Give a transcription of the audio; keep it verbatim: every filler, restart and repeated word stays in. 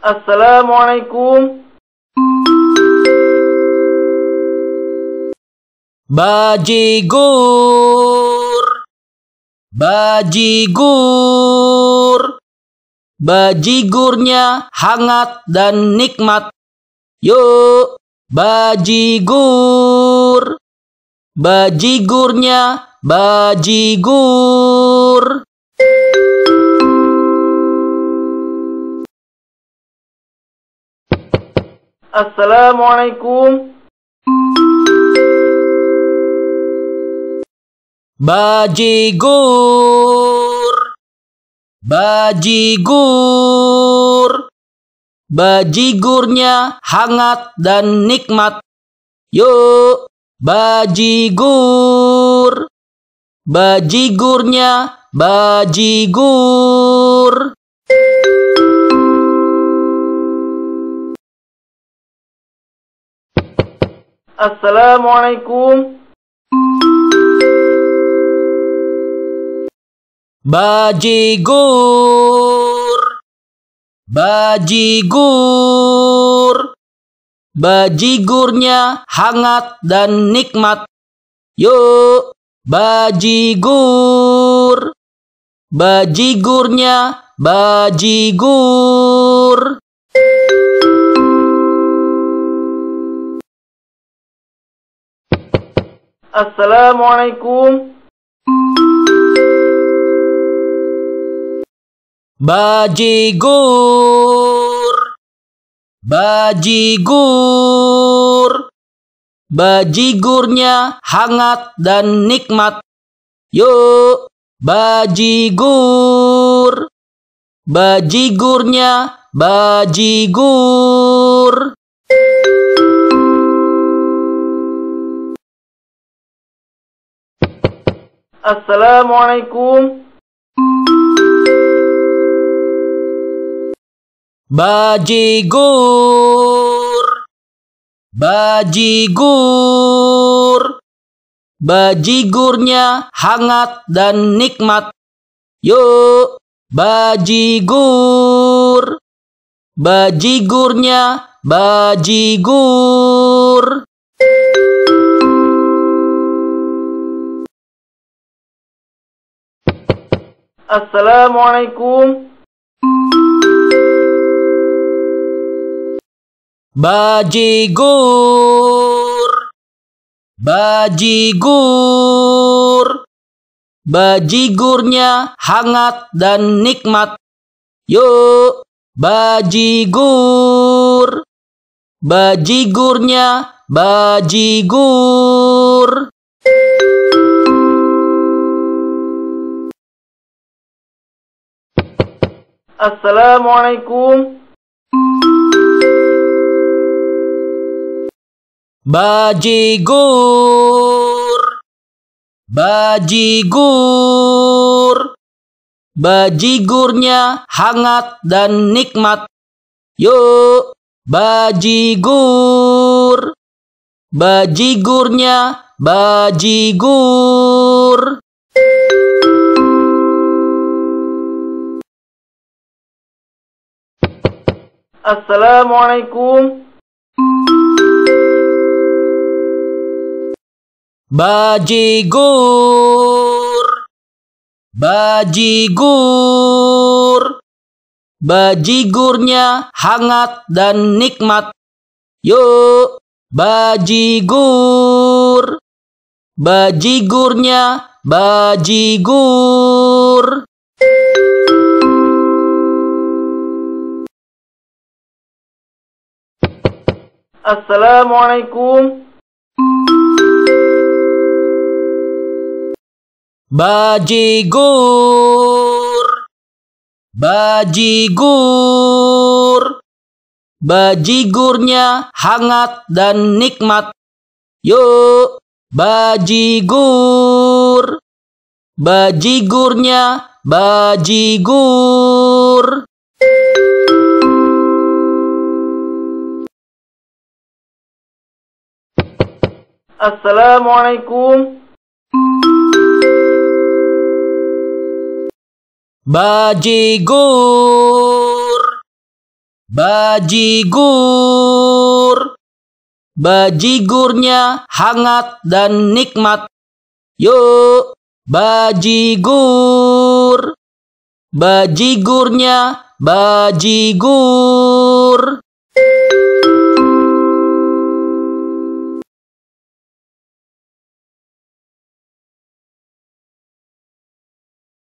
Assalamualaikum. Bajigur, bajigur, bajigurnya hangat dan nikmat. Yuk, bajigur, bajigurnya bajigur. Assalamualaikum. Bajigur, bajigur, bajigurnya hangat dan nikmat. Yuk, bajigur, bajigurnya bajigur. Assalamualaikum. Bajigur, bajigur, bajigurnya hangat dan nikmat. Yuk, bajigur, bajigurnya bajigur. Assalamualaikum. Bajigur, bajigur, bajigurnya hangat dan nikmat. Yuk, bajigur, bajigurnya bajigur. Assalamualaikum. Bajigur, bajigur, bajigurnya hangat dan nikmat. Yuk, bajigur, bajigurnya bajigur. Assalamualaikum. Bajigur, bajigur, bajigurnya hangat dan nikmat. Yuk, bajigur, bajigurnya bajigur. Assalamualaikum. Bajigur, bajigur, bajigurnya hangat dan nikmat. Yuk, bajigur, bajigurnya bajigur. Assalamualaikum. Bajigur, bajigur, bajigurnya hangat dan nikmat. Yuk, bajigur, bajigurnya bajigur. Assalamualaikum. Bajigur, bajigur, bajigurnya hangat dan nikmat. Yuk, bajigur, bajigurnya bajigur. Assalamualaikum. Bajigur, Bajigur. Bajigurnya hangat dan nikmat. Yuk, bajigur. Bajigurnya bajigur.